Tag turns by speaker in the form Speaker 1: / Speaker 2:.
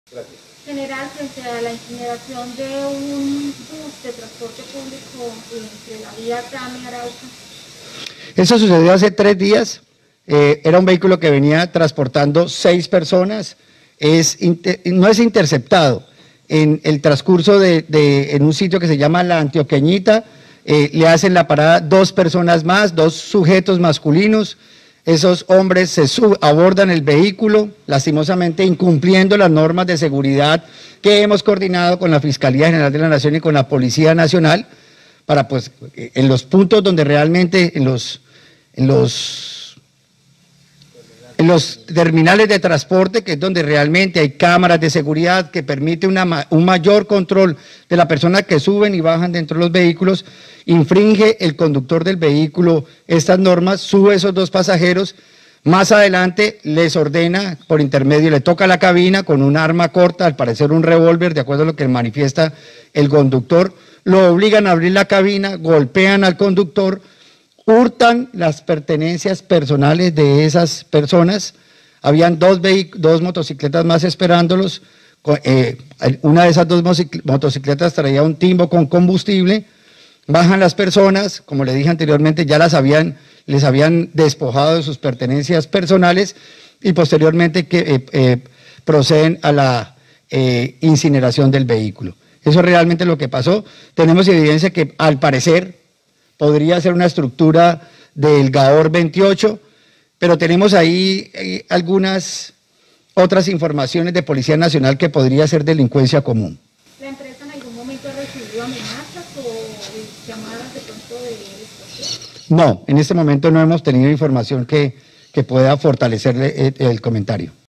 Speaker 1: Gracias.
Speaker 2: General, frente a la incineración de un bus de transporte público entre la vía Tame-Arauca.
Speaker 3: Eso sucedió hace 3 días. Era un vehículo que venía transportando 6 personas. No es interceptado. En el transcurso en un sitio que se llama La Antioqueñita, le hacen la parada 2 personas más, 2 sujetos masculinos. Esos hombres abordan el vehículo, lastimosamente incumpliendo las normas de seguridad que hemos coordinado con la Fiscalía General de la Nación y con la Policía Nacional, para pues en los puntos donde realmente, en los terminales de transporte, que es donde realmente hay cámaras de seguridad que permite un mayor control de la persona que suben y bajan dentro de los vehículos, infringe el conductor del vehículo estas normas, sube esos 2 pasajeros, más adelante les ordena por intermedio, le toca la cabina con un arma corta, al parecer un revólver, de acuerdo a lo que manifiesta el conductor, lo obligan a abrir la cabina, golpean al conductor, hurtan las pertenencias personales de esas personas. Habían 2 motocicletas más esperándolos. Una de esas 2 motocicletas traía un timbo con combustible. Bajan las personas, como le dije anteriormente, ya les habían despojado de sus pertenencias personales y posteriormente proceden a la incineración del vehículo. Eso es realmente lo que pasó. Tenemos evidencia que al parecer podría ser una estructura del Gaor 28, pero tenemos ahí algunas otras informaciones de Policía Nacional que podría ser delincuencia común.
Speaker 2: ¿La empresa en algún momento ha recibido amenazas o llamadas de pronto de extorsión?
Speaker 3: No, en este momento no hemos tenido información que pueda fortalecerle el comentario.